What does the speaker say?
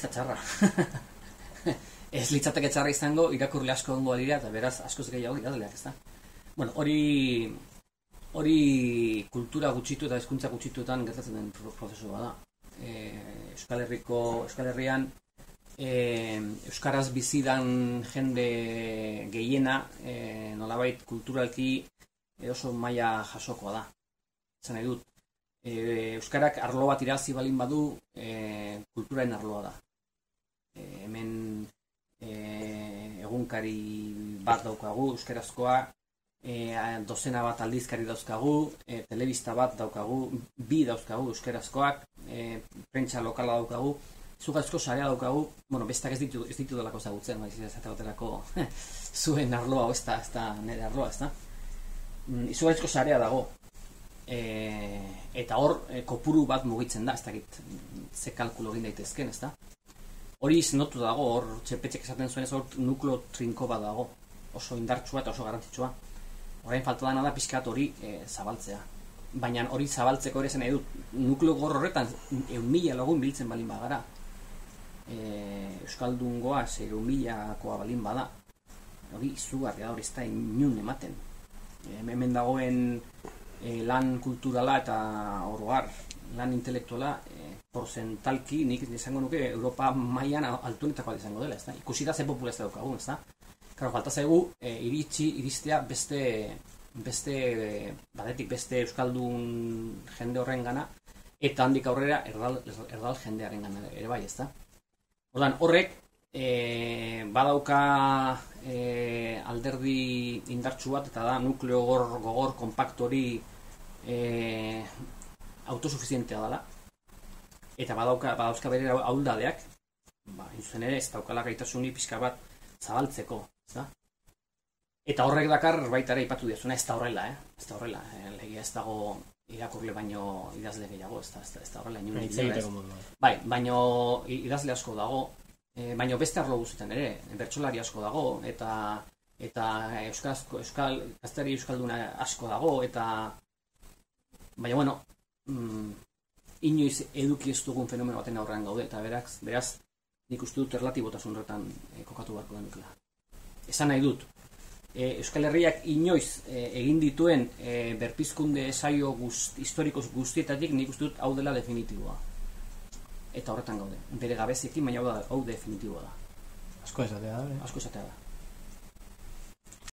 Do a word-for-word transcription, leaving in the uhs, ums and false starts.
da txarra. Ez litzateke txarra izango, irakurle asko ongo dira, eta beraz askoz gehiago idazleak, ez da. Bueno, hori hori kultura gutxitu eta hezkuntza gutxituetan gertatzen den prozesua da. E, Euskal Herriko, Euskal Herrian e, euskaraz bizidan jende gehiena e, nolabait kulturalki oso maila jasokoa da. Esan nahi dut, e, euskarak arlo bat irazi balin badu e, kulturaren arloa da. E, hemen e, egunkari bat daukagu euskarazkoa, e, dozena bat aldizkari dauzkagu, e, telebista bat daukagu, bi dauzkagu euskarazkoak, e, prentsa lokala daukagu, izugarrizko sarea daukagu, bueno, bestak ez ditu, ez ditu delako zagutzen, baiz ez baterako zuen arloa, ez da, ez da nire arloa, ez da. Izugarrizko sarea dago, e, eta hor e, kopuru bat mugitzen da, ez dakit ze kalkulo egin daitezken, ez da. Hori zendotu dago, hor txepetxek esaten zuen ez hor nuklo trinko bat dago, oso indartsua eta oso garrantzitsua. Orain falta dena da pixkat hori e, zabaltzea. Baina hori zabaltzeko ere zen nahi dut, nukleo gor horretan eun mila lagun biltzen balin bagara. E, Euskaldungoa eun milakoa balin bada. Hori izugarria da, hori ez da inun ematen. E, hemen dagoen e, lan kulturala eta oroar, lan intelektuala, e, porzentalki, nik izango nuke Europa mailan altuenetakoa izango dela, ez da? Ikusi da ze populazioa daukagun, ez da? Claro, falta zaigu e, iritsi, iristea beste, beste e, batetik beste euskaldun jende horren gana, eta handik aurrera erdal, erdal jendearen gana ere bai, ez da? Ordan, horrek e, badauka e, alderdi indartsu bat, eta da nukleo gogor, gogor kompaktori e, autosuficientea dela, eta badauka, badauzka bere ahuldadeak, ba, zuzen ere ez daukala gaitasuni pixka bat zabaltzeko, ez da? Eta horrek dakar baita ere ipatu diazuna, ez da horrela, eh? Ez da horrela, legia ez dago irakurle baino idazle gehiago, ez da, ez da horrela inun egiteko. Bai, baino idazle asko dago, e, baino beste arlo guztietan ere, bertsolari asko dago, eta eta euskarazko, euskal, gazteri euskalduna asko dago, eta baina, bueno, mm, inoiz eduki ez dugun fenomeno baten aurrean gaude, eta beraz, beraz nik uste dut erlatibotasun horretan e, kokatu beharko denukela. Esan nahi dut, e, Euskal Herriak inoiz e, egin dituen e, berpizkunde saio guzt, historikoz guztietatik nik uste dut hau dela definitiboa. Eta horretan gaude, bere gabeziekin, baina hau, da, hau definitiboa da. Asko esatea da. Asko esatea da.